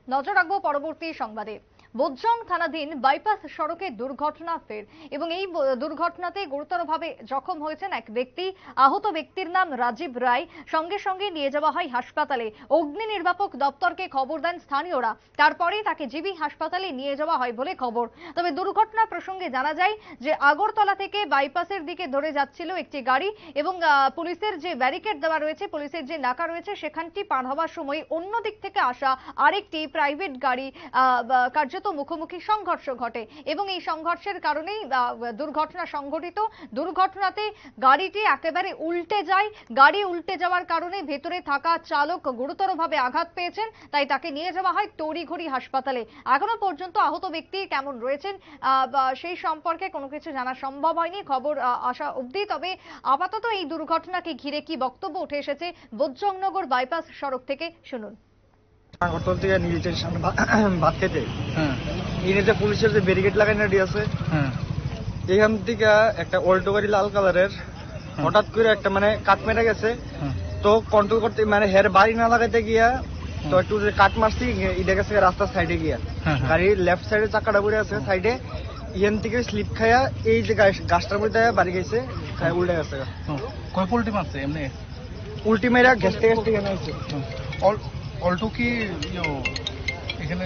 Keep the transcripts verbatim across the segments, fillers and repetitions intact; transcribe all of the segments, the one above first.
নজর রাখবো পরবর্তী সংবাদে। বোজ্জং থানাধীন বাইপাস সড়কে দুর্ঘটনা ফের এবং এই দুর্ঘটনাতে গুরুতরভাবে জখম হয়েছেন এক ব্যক্তি। আহত ব্যক্তির নাম রাজীব রায়। সঙ্গে সঙ্গে নিয়ে যাওয়া হয় হাসপাতালে। অগ্নি নির্বাপক দপ্তরকে খবর দেন স্থানীয়রা। তারপরেই তাকে জিবি হাসপাতালে নিয়ে যাওয়া হয় বলে খবর। তবে দুর্ঘটনা প্রসঙ্গে জানা যায় যে আগরতলা থেকে বাইপাসের দিকে ধরে যাচ্ছিল একটি গাড়ি এবং পুলিশের যে ব্যারিকেড দেওয়া রয়েছে, পুলিশের যে নাকা রয়েছে, সেখানটি পার হওয়ার সময় অন্য দিক থেকে আসা আরেকটি প্রাইভেট গাড়ি কার্যত মুখোমুখি সংঘর্ষ ঘটে এবং এই সংঘর্ষের কারণেই দুর্ঘটনা সংঘটিত। দুর্ঘটনাতে গাড়িটি একেবারে উল্টে যায়। গাড়ি উল্টে যাওয়ার কারণে ভেতরে থাকা চালক গুরুতরভাবে আঘাত পেয়েছেন, তাই তাকে নিয়ে যাওয়া হয় তড়িঘড়ি হাসপাতালে। এখনো পর্যন্ত আহত ব্যক্তি কেমন রয়েছেন সেই সম্পর্কে কোনো কিছু জানা সম্ভব হয়নি খবর আসা অবধি। তবে আপাতত এই দুর্ঘটনাকে ঘিরে কি বক্তব্য উঠে এসেছে বোজ্জংনগর বাইপাস সড়ক থেকে শুনুন। আগরতলা থেকে নিয়েছে সামনে ভাত খেতে, এনে যে পুলিশের যে ব্যারিকেড লাগানো আছে, এখান থেকে একটা অল্টো গাড়ি লাল কালারের হঠাৎ করে একটা মানে কাট মেরে গেছে। তো কন্ট্রোল করতে মানে হের বাড়ি না লাগাইতে গিয়া তো একটু কাট মারছি, এটা গেছে রাস্তার সাইডে গিয়া গাড়ির লেফট সাইডে চাকাটা পড়ে আছে সাইডে, এখান থেকে স্লিপ খাইয়া এই যে গাছটার মধ্যে বাড়ি গেছে, উল্টে গেছে। কয় উল্টি মারছে এমনি? উল্টি মেরা ঘেসতে ঘেসতে কেন হয়েছে। অল্টো কি এখানে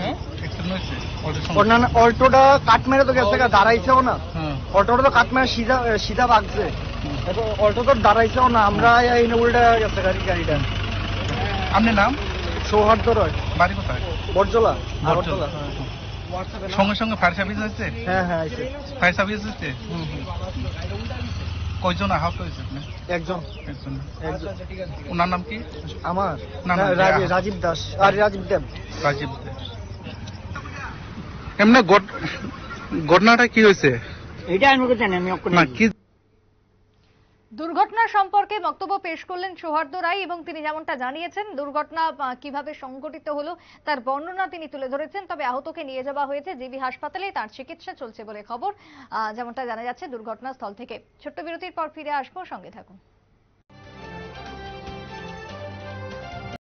অল্টোটা কাট মেরে তো গেছে, দাঁড়াইছেও না। অল্টোটা তো কাট মেরে সিধা সিধা ভাগছে, অল্টো তো দাঁড়াইছেও না। আমরা উল্টে গেছে গাড়ি গাড়িটা। আপনার নাম? সৌহার্দ্য রয়। বাড়ি কোথায়? বরজলা। সঙ্গে সঙ্গে ফায়ার সার্ভিস আসছে? হ্যাঁ হ্যাঁ আসছে। ফায়ার সার্ভিস আসছে? কয়জন আহত হয়েছে? একজন। একজন। ওনার নাম কি? আমার নাম রাজীব দাস আর রাজীব দেব। রাজীব দেব। এমনি ঘটনাটা কি হয়েছে? এটা আমি জানি আমি না কি দুর্ঘটনা সম্পর্কে বক্তব্য পেশ করলেন সৌহার্দ্য রায় এবং তিনি যেমনটা জানিয়েছেন দুর্ঘটনা কিভাবে সংঘটিত হলো তার বর্ণনা তিনি তুলে ধরেছেন। তবে আহতকে নিয়ে যাওয়া হয়েছে জিবি হাসপাতালে, তার চিকিৎসা চলছে বলে খবর। যেমনটা জানা যাচ্ছে দুর্ঘটনাস্থল থেকে। ছোট্ট বিরতির পর ফিরে আসবো, সঙ্গে থাকুন।